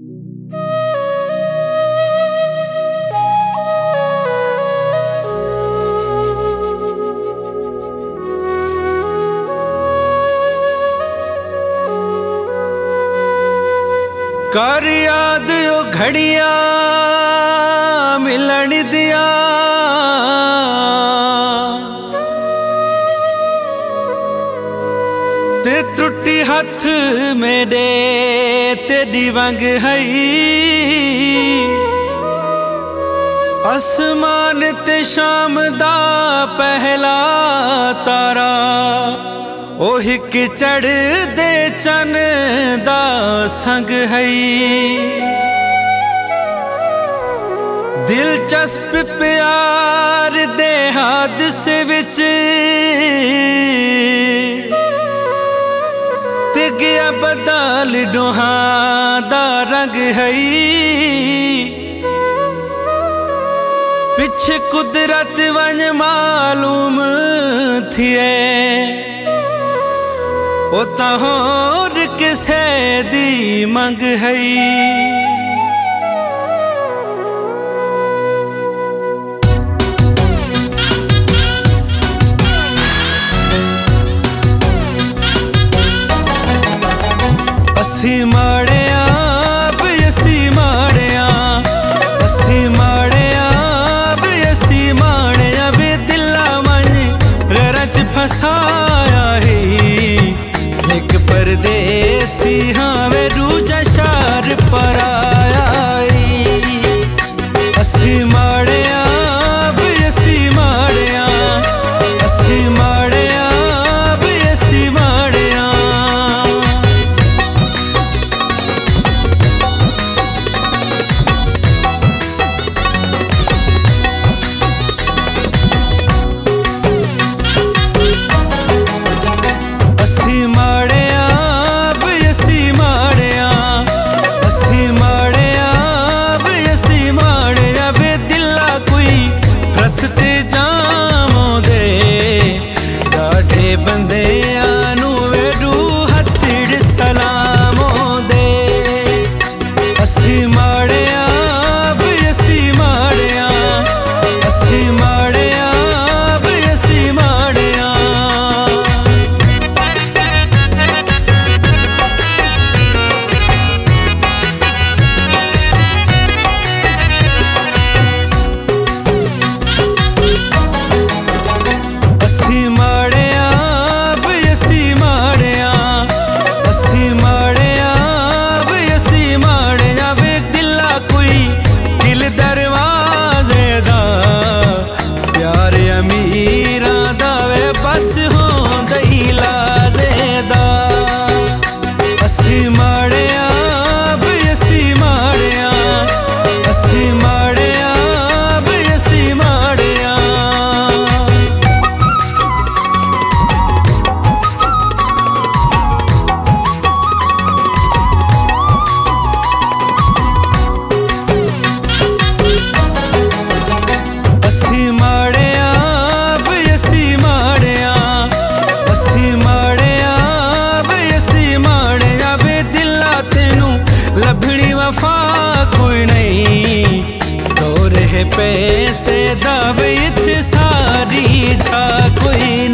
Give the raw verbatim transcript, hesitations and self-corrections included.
कर याद ओ घड़िया मिलन दिया, ते त्रुटी हथ मेरे तेरी वंग हई। आसमान ते शाम दा पहला तारा, ओ हिक चढ़ दे चन दा संग हई। दिलचस्प प्यार दे हादसे विच ते गया बदल डोहा दा रंग हई। पिछे कुदरत वन मालूम थिए, ओ तां होर किसे दी मंग हई। असी माड़िया वे असी माड़िया, असी माड़िया वे असी माड़िया, वे दिला मन गरज फसाया ही। एक परदेसी हाँ वे रूजा शार पर आया। असी माड़िया वे असी माड़िया, असी माड़िया वे असी माड़िया। रस्ते जामो दे डाढे बंदे आनू वेडू हथड़ सलामो दे। असी माड़िया वे असी माड़िया, असी माड़िया वे असी माड़िया। लभड़ी वफा कोई नहीं, दौर है पैसे दावे सारी जा कोई